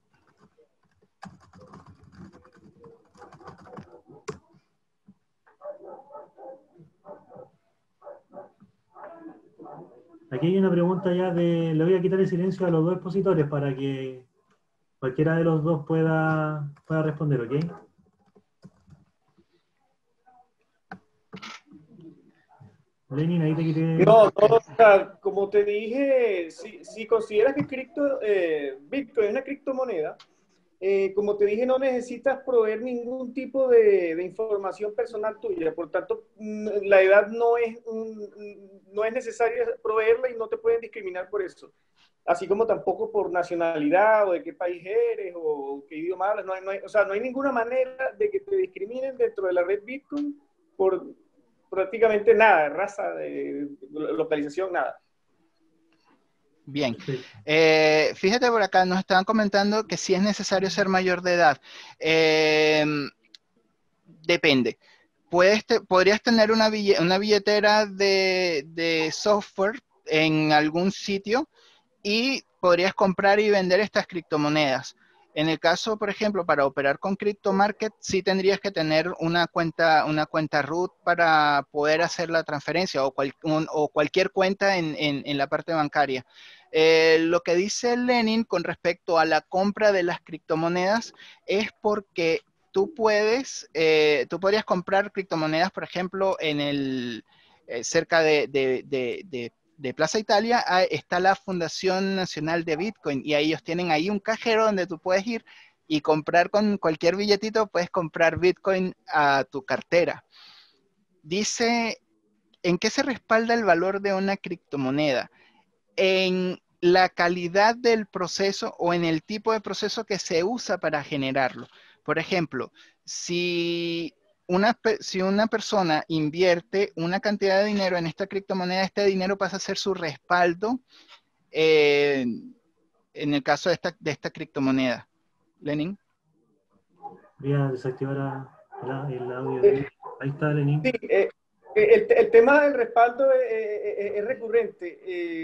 Aquí hay una pregunta ya le voy a quitar el silencio a los 2 expositores para que cualquiera de los dos pueda responder, ¿ok? Lenin, ahí te quité. No, o sea, como te dije, si consideras que Bitcoin es una criptomoneda, como te dije, no necesitas proveer ningún tipo de información personal tuya. Por tanto, la edad no es necesaria proveerla y no te pueden discriminar por eso. Así como tampoco por nacionalidad o de qué país eres o qué idioma hablas. O sea, no hay ninguna manera de que te discriminen dentro de la red Bitcoin por prácticamente nada, raza, de localización, nada. Bien, fíjate por acá, nos estaban comentando que si es necesario ser mayor de edad. Depende. Podrías tener una billetera de software en algún sitio y podrías comprar y vender estas criptomonedas. En el caso, por ejemplo, para operar con CryptoMarket, sí tendrías que tener una cuenta root para poder hacer la transferencia o cualquier cuenta en la parte bancaria. Lo que dice Lenin con respecto a la compra de las criptomonedas es porque tú podrías comprar criptomonedas, por ejemplo, cerca de Plaza Italia está la Fundación Nacional de Bitcoin y ellos tienen ahí un cajero donde tú puedes ir y comprar con cualquier billetito, puedes comprar Bitcoin a tu cartera. Dice ¿En qué se respalda el valor de una criptomoneda? En la calidad del proceso o en el tipo de proceso que se usa para generarlo. Por ejemplo, si una persona invierte una cantidad de dinero en esta criptomoneda, este dinero pasa a ser su respaldo eh, en el caso de esta criptomoneda. Lenin. Voy a desactivar el audio Eh, de... Ahí está, Lenin. sí, el tema del respaldo es recurrente.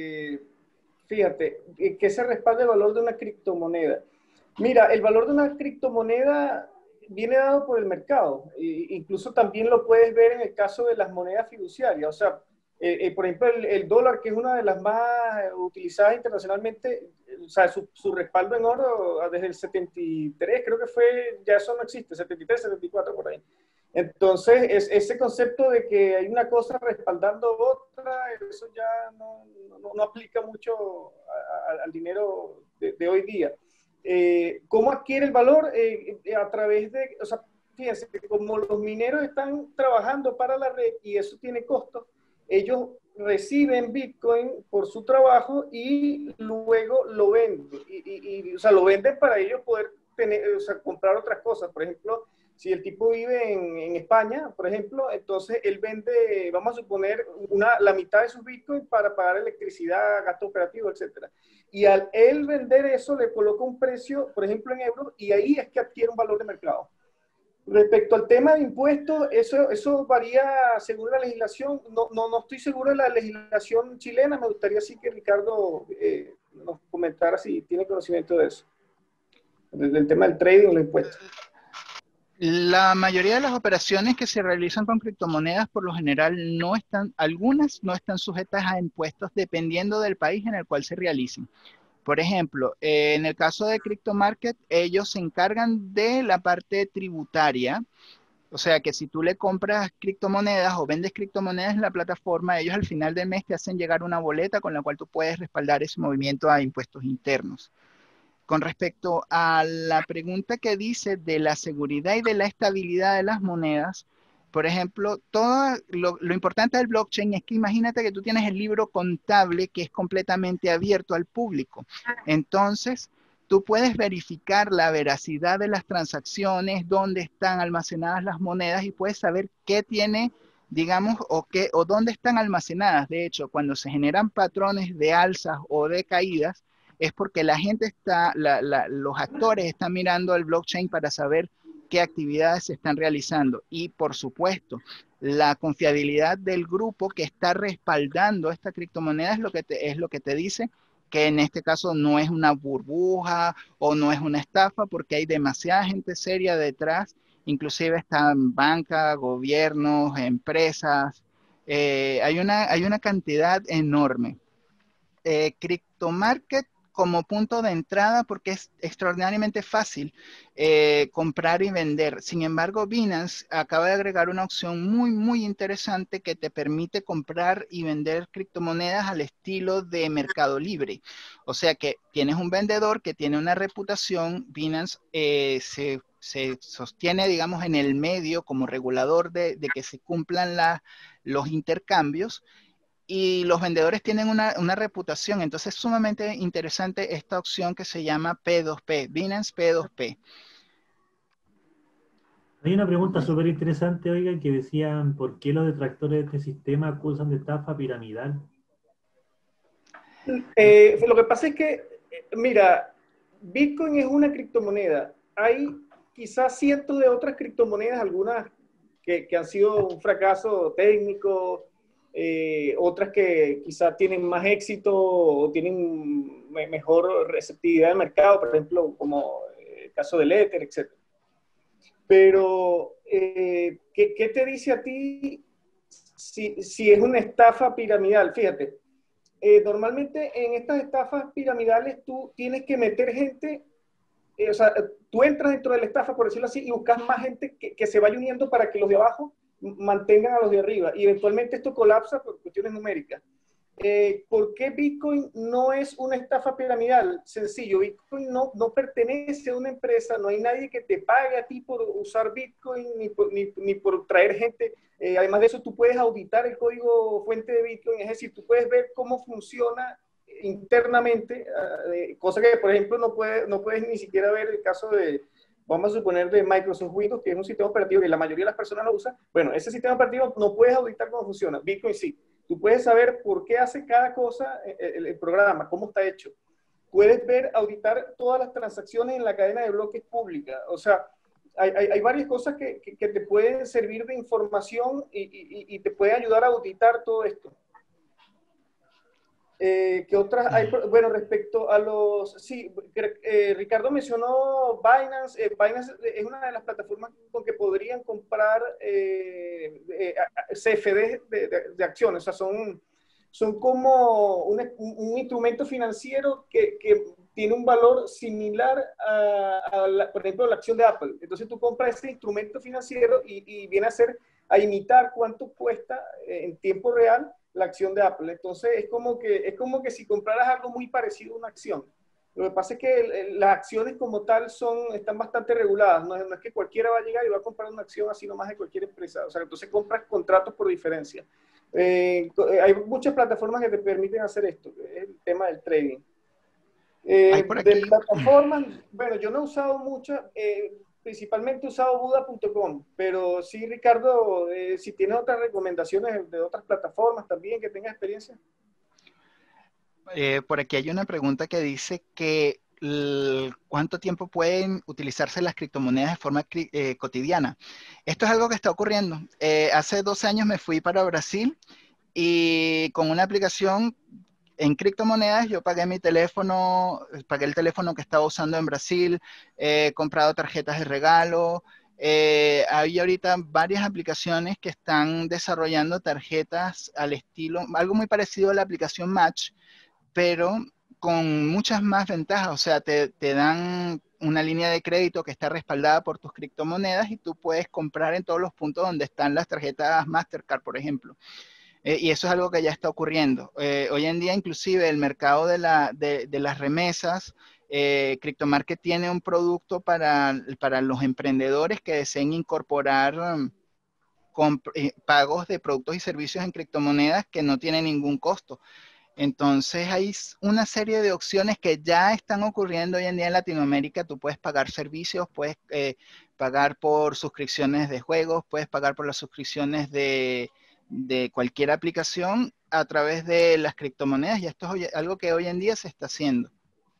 Fíjate, que se respalda el valor de una criptomoneda. Mira, el valor de una criptomoneda viene dado por el mercado. Incluso también lo puedes ver en el caso de las monedas fiduciarias. O sea, por ejemplo, el dólar, que es una de las más utilizadas internacionalmente, o sea, su respaldo en oro desde el 73, creo que fue, ya eso no existe, 73, 74 por ahí. Entonces, ese concepto de que hay una cosa respaldando otra, eso ya no aplica mucho al dinero de hoy día. ¿Cómo adquiere el valor? A través de, o sea, fíjense, como los mineros están trabajando para la red y eso tiene costos, ellos reciben Bitcoin por su trabajo y luego lo venden. O sea, lo venden para ellos poder tener, o sea, comprar otras cosas. Por ejemplo, si el tipo vive en España, por ejemplo, entonces él vende, vamos a suponer, la mitad de sus Bitcoin para pagar electricidad, gasto operativo, etcétera. Y al él vender eso, le coloca un precio, por ejemplo, en euros, y ahí es que adquiere un valor de mercado. Respecto al tema de impuestos, eso varía según la legislación. No estoy seguro de la legislación chilena. Me gustaría sí que Ricardo nos comentara si tiene conocimiento de eso, del tema del trading y los impuestos. La mayoría de las operaciones que se realizan con criptomonedas, por lo general, algunas no están sujetas a impuestos dependiendo del país en el cual se realicen. Por ejemplo, en el caso de CryptoMarket, ellos se encargan de la parte tributaria. O sea que si tú le compras criptomonedas o vendes criptomonedas en la plataforma, ellos al final del mes te hacen llegar una boleta con la cual tú puedes respaldar ese movimiento a impuestos internos. Con respecto a la pregunta que dice de la seguridad y de la estabilidad de las monedas, por ejemplo, todo lo importante del blockchain es que imagínate que tú tienes el libro contable que es completamente abierto al público. Entonces, tú puedes verificar la veracidad de las transacciones, dónde están almacenadas las monedas y puedes saber qué tiene, digamos, o dónde están almacenadas. De hecho, cuando se generan patrones de alzas o de caídas, es porque la gente los actores están mirando el blockchain para saber qué actividades se están realizando. Y por supuesto, la confiabilidad del grupo que está respaldando esta criptomoneda es lo que te dice que en este caso no es una burbuja o no es una estafa, porque hay demasiada gente seria detrás, inclusive están bancas, gobiernos, empresas, hay una cantidad enorme. CryptoMarket como punto de entrada porque es extraordinariamente fácil comprar y vender. Sin embargo, Binance acaba de agregar una opción muy interesante que te permite comprar y vender criptomonedas al estilo de Mercado Libre. O sea que tienes un vendedor que tiene una reputación. Binance se sostiene, digamos, en el medio como regulador de que se cumplan los intercambios y los vendedores tienen una reputación. Entonces es sumamente interesante esta opción que se llama P2P, Binance P2P. Hay una pregunta súper interesante, oiga, que decían, ¿por qué los detractores de este sistema acusan de estafa piramidal? Lo que pasa es que, mira, Bitcoin es una criptomoneda. Hay quizás cientos de otras criptomonedas, algunas que han sido un fracaso técnico, otras que quizás tienen más éxito o tienen mejor receptividad del mercado, por ejemplo, como el caso del Ether, etc. Pero, ¿qué te dice a ti si es una estafa piramidal? Fíjate, normalmente en estas estafas piramidales tú tienes que meter gente, o sea, tú entras dentro de la estafa, por decirlo así, y buscas más gente que se vaya uniendo para que los de abajo mantengan a los de arriba. Y eventualmente esto colapsa por cuestiones numéricas. ¿Por qué Bitcoin no es una estafa piramidal? Sencillo, Bitcoin no pertenece a una empresa, no hay nadie que te pague a ti por usar Bitcoin ni por traer gente. Además de eso, tú puedes auditar el código fuente de Bitcoin, es decir, tú puedes ver cómo funciona internamente, cosa que, por ejemplo, no puedes ni siquiera ver el caso de, vamos a suponer, de Microsoft Windows, que es un sistema operativo que la mayoría de las personas lo usan. Bueno, ese sistema operativo no puedes auditar cómo funciona, Bitcoin sí. Tú puedes saber por qué hace cada cosa el programa, cómo está hecho. Puedes ver, auditar todas las transacciones en la cadena de bloques pública. O sea, hay varias cosas que te pueden servir de información y te pueden ayudar a auditar todo esto. ¿Qué otras hay? Bueno, respecto a los... Sí, Ricardo mencionó Binance. Binance es una de las plataformas con que podrían comprar CFD de acciones. O sea, son como un instrumento financiero que tiene un valor similar por ejemplo, la acción de Apple. Entonces tú compras ese instrumento financiero y viene a imitar cuánto cuesta en tiempo real la acción de Apple. Entonces es como que si compraras algo muy parecido a una acción. Lo que pasa es que las acciones como tal están bastante reguladas. No es que cualquiera va a llegar y va a comprar una acción así nomás de cualquier empresa. O sea, entonces compras contratos por diferencia. Hay muchas plataformas que te permiten hacer esto. Es el tema del trading. Hay por De aquí. plataformas, bueno, yo no he usado muchas. Principalmente he usado Buda.com, pero sí, Ricardo, si tienes otras recomendaciones de otras plataformas también que tengas experiencia. Por aquí hay una pregunta que dice que ¿cuánto tiempo pueden utilizarse las criptomonedas de forma cotidiana? Esto es algo que está ocurriendo. Hace 2 años me fui para Brasil y con una aplicación en criptomonedas yo pagué mi teléfono, pagué el teléfono que estaba usando en Brasil, he comprado tarjetas de regalo. Hay ahorita varias aplicaciones que están desarrollando tarjetas al estilo, algo muy parecido a la aplicación Match, pero con muchas más ventajas. O sea, te dan una línea de crédito que está respaldada por tus criptomonedas y tú puedes comprar en todos los puntos donde están las tarjetas Mastercard, por ejemplo. Y eso es algo que ya está ocurriendo. Hoy en día, inclusive, el mercado de las remesas, CryptoMarket tiene un producto para los emprendedores que deseen incorporar pagos de productos y servicios en criptomonedas que no tienen ningún costo. Entonces hay una serie de opciones que ya están ocurriendo hoy en día en Latinoamérica. Tú puedes pagar servicios, puedes pagar por suscripciones de juegos, puedes pagar por las suscripciones de cualquier aplicación a través de las criptomonedas, y esto es algo que hoy en día se está haciendo.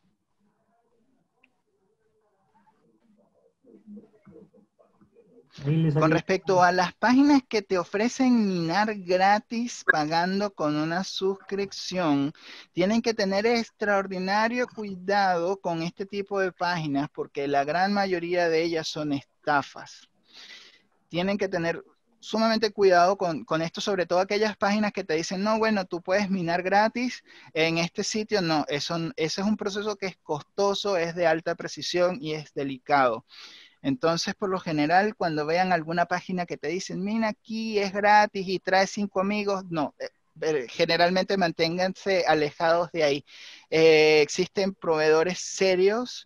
Con respecto a las páginas que te ofrecen minar gratis pagando con una suscripción, tienen que tener extraordinario cuidado con este tipo de páginas porque la gran mayoría de ellas son estafas. Tienen que tener sumamente cuidado con esto, sobre todo aquellas páginas que te dicen, no, bueno, tú puedes minar gratis en este sitio. No, ese es un proceso que es costoso, es de alta precisión y es delicado. Entonces, por lo general, cuando vean alguna página que te dicen, mira, aquí es gratis y trae 5 amigos, no, generalmente manténganse alejados de ahí. Existen proveedores serios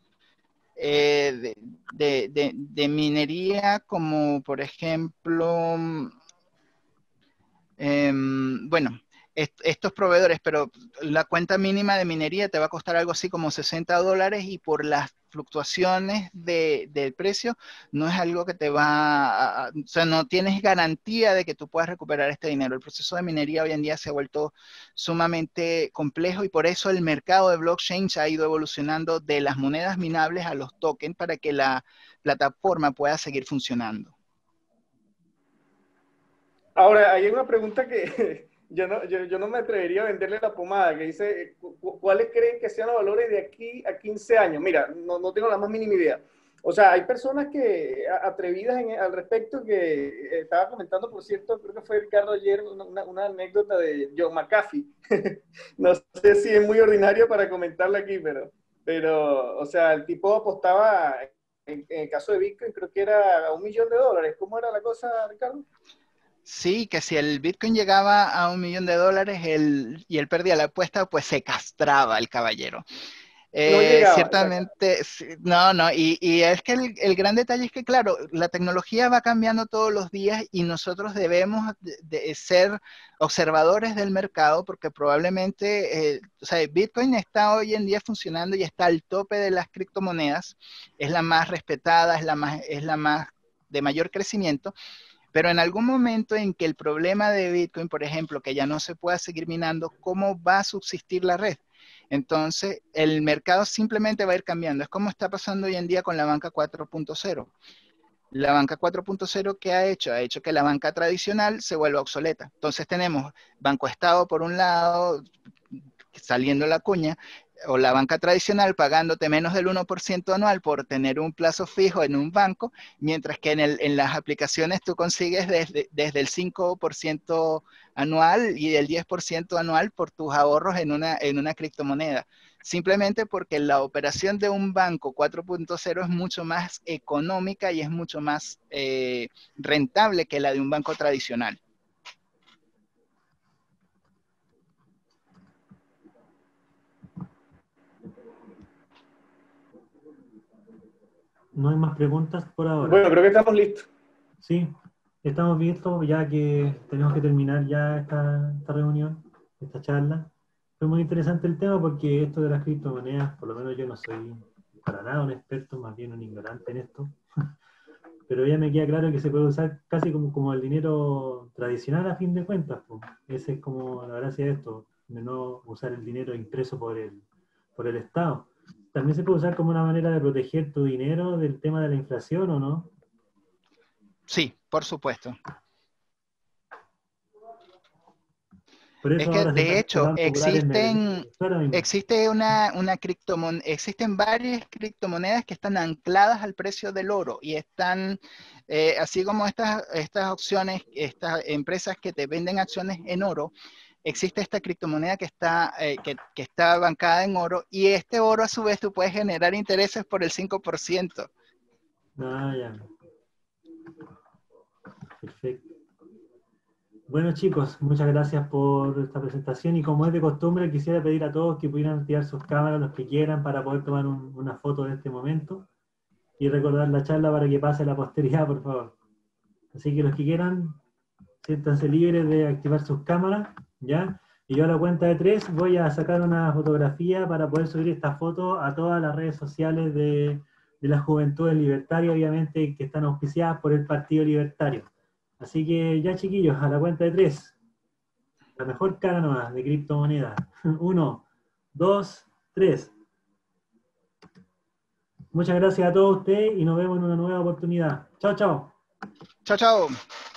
de minería, como por ejemplo, bueno, estos proveedores, pero la cuenta mínima de minería te va a costar algo así como $60 y por las fluctuaciones del precio no es algo que te va o sea, no tienes garantía de que tú puedas recuperar este dinero. El proceso de minería hoy en día se ha vuelto sumamente complejo y por eso el mercado de blockchain ha ido evolucionando de las monedas minables a los tokens para que la plataforma pueda seguir funcionando. Ahora, hay una pregunta que yo no me atrevería a venderle la pomada, que dice, ¿cuáles creen que sean los valores de aquí a 15 años? Mira, no tengo la más mínima idea. O sea, hay personas que atrevidas al respecto que estaba comentando, por cierto, creo que fue Ricardo ayer, una anécdota de John McAfee. No sé si es muy ordinario para comentarla aquí, pero o sea, el tipo apostaba, en el caso de Bitcoin, creo que era a $1 millón. ¿Cómo era la cosa, Ricardo? Sí, que si el Bitcoin llegaba a $1.000.000 y él perdía la apuesta, pues se castraba el caballero. No llegaba, exacto. Ciertamente, sí, no, no, y es que el gran detalle es que, claro, la tecnología va cambiando todos los días y nosotros debemos de ser observadores del mercado porque probablemente, o sea, Bitcoin está hoy en día funcionando y está al tope de las criptomonedas, es la más respetada, es la más de mayor crecimiento, pero en algún momento en que el problema de Bitcoin, por ejemplo, que ya no se pueda seguir minando, ¿cómo va a subsistir la red? Entonces, el mercado simplemente va a ir cambiando. Es como está pasando hoy en día con la banca 4.0. La banca 4.0, ¿qué ha hecho? Ha hecho que la banca tradicional se vuelva obsoleta. Entonces tenemos Banco Estado por un lado, saliendo la cuña, o la banca tradicional pagándote menos del 1% anual por tener un plazo fijo en un banco, mientras que en las aplicaciones tú consigues desde el 5% anual y el 10% anual por tus ahorros en una criptomoneda. Simplemente porque la operación de un banco 4.0 es mucho más económica y es mucho más rentable que la de un banco tradicional. No hay más preguntas por ahora. Bueno, creo que estamos listos. Sí, estamos listos ya que tenemos que terminar ya esta reunión, esta charla. Fue muy interesante el tema porque esto de las criptomonedas, por lo menos yo no soy para nada un experto, más bien un ignorante en esto, pero ya me queda claro que se puede usar casi como el dinero tradicional a fin de cuentas, pues. Esa es como la gracia de esto, de no usar el dinero impreso por el Estado. También se puede usar como una manera de proteger tu dinero del tema de la inflación, ¿o no? Sí, por supuesto. Por Es eso que ahora se de están hecho volviendo populares en Venezuela mismo. existen varias criptomonedas que están ancladas al precio del oro y están, así como estas opciones, estas empresas que te venden acciones en oro, existe esta criptomoneda que está bancada en oro y este oro a su vez tú puedes generar intereses por el 5%. Ah, ya. Perfecto. Bueno, chicos, muchas gracias por esta presentación y como es de costumbre, quisiera pedir a todos que pudieran activar sus cámaras, los que quieran, para poder tomar una foto de este momento y recordar la charla para que pase a la posteridad, por favor. Así que los que quieran, siéntanse libres de activar sus cámaras, ¿ya? Y yo a la cuenta de 3 voy a sacar una fotografía para poder subir esta foto a todas las redes sociales de las Juventudes Libertarias, obviamente, que están auspiciadas por el Partido Libertario. Así que ya, chiquillos, a la cuenta de 3, la mejor cara nomás de criptomonedas. 1, 2, 3. Muchas gracias a todos ustedes y nos vemos en una nueva oportunidad. Chao, chao. Chao, chao.